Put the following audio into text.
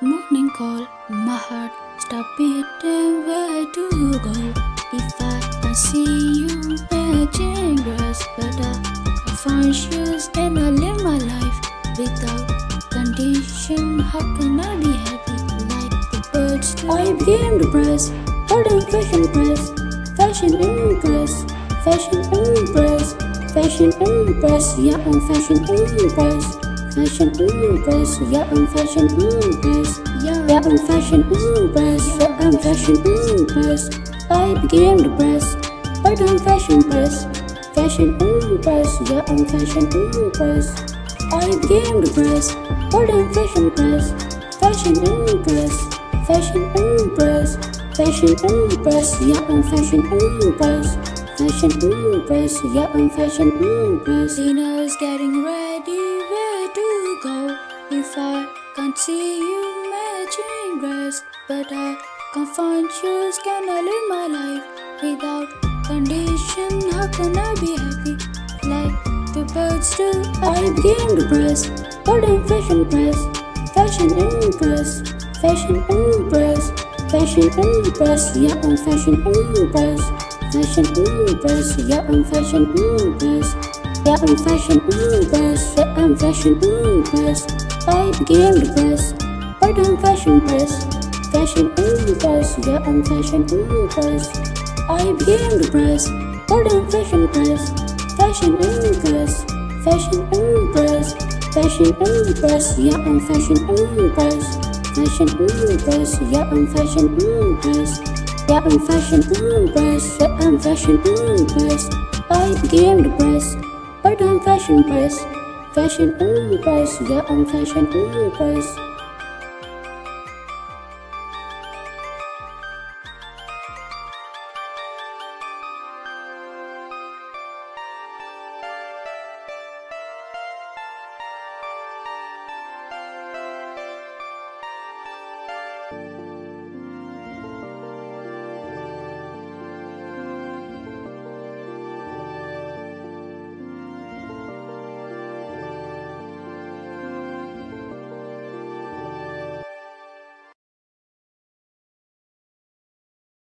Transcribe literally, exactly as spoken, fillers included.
morning call, my heart stop beating. Where to go? If I can see you matching grass, but I find shoes and I live my life without condition. How can I be happy like the birds do? I became depressed, garden fashion press, fashion impress, fashion impress, fashion impress, yeah I'm fashion impress. Fashion impress, yeah I'm fashion impress, yeah, yeah I'm fashion impress, yeah I'm fashion impress. I became depressed, but I'm fashion press, fashion impress, yeah I'm fashion impress. I became depressed, but I'm fashion press, fashion impress, fashion impress, fashion impress, yeah I'm fashion impress, fashion impress, yeah I'm fashion impress. Dinner's getting ready. To go if I can't see you matching dress, but I can't find shoes. Can I live my life without condition? How can I be happy like the birds do? I became depressed, but I'm fashion press, fashion impress, fashion impress, fashion impress, yeah I'm fashion impress, fashion impress, yeah I'm fashion impress. Yeah, I'm fashion impress, yeah, I'm fashion impress. I became depressed, but I'm fashion press, fashion impress, yeah, I'm fashion impress. I became depressed, but I'm fashion press, fashion impress, fashion impress, fashion impress, yeah, I'm fashion impress, fashion impress, yeah, I'm fashion impress. Yeah, I'm fashion impress, yeah, I'm fashion impress. I became depressed, but I'm fashion press, fashion impress, yeah I'm fashion impress.